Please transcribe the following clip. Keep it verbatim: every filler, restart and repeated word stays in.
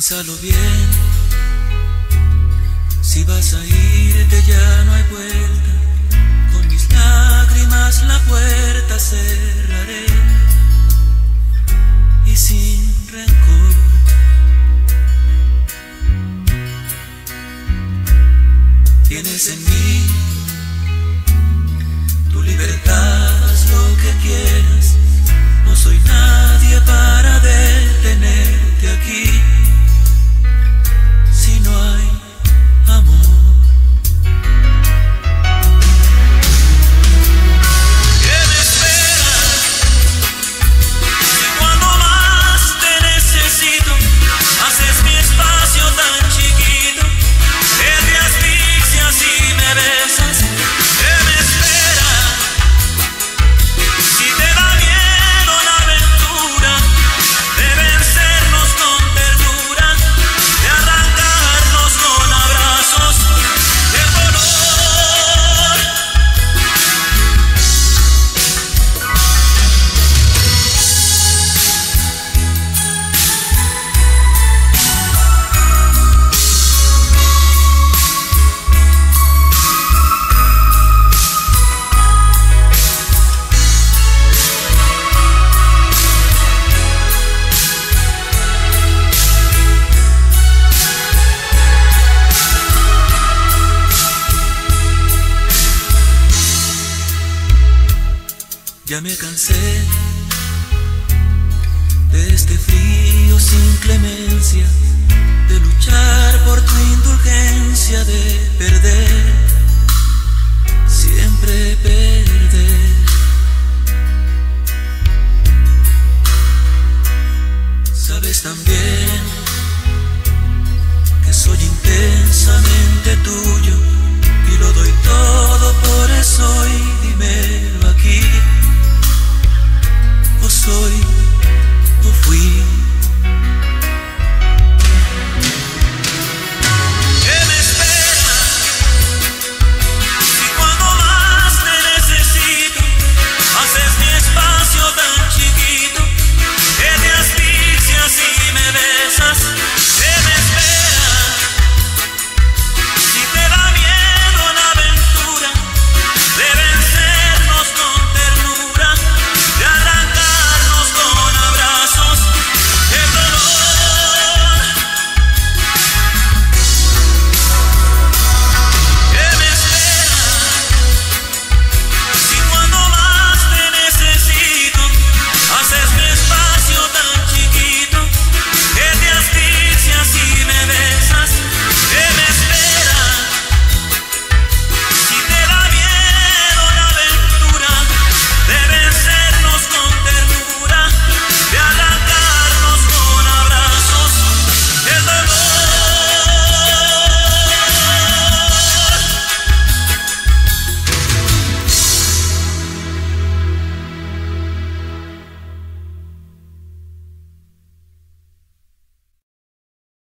Piénsalo bien, si vas a irte ya no hay vuelta, con mis lágrimas la puerta cerraré y sin rencor. Tienes en mí tu libertad, haz lo que quieras, no soy nadie para detenerte aquí. Si no hay amor, ¿qué me esperas? Si cuando más te necesito haces mi espacio tan chiquito, que te asfixias y me besas. ¿Qué me esperas? Si te da miedo la aventura de vencernos con ternura, de arrancarnos con abrazos de dolor. Ya me cansé de este frío sin clemencia, de luchar por tu indulgencia, de perder, siempre perder. Sabes también que soy intensamente tuyo,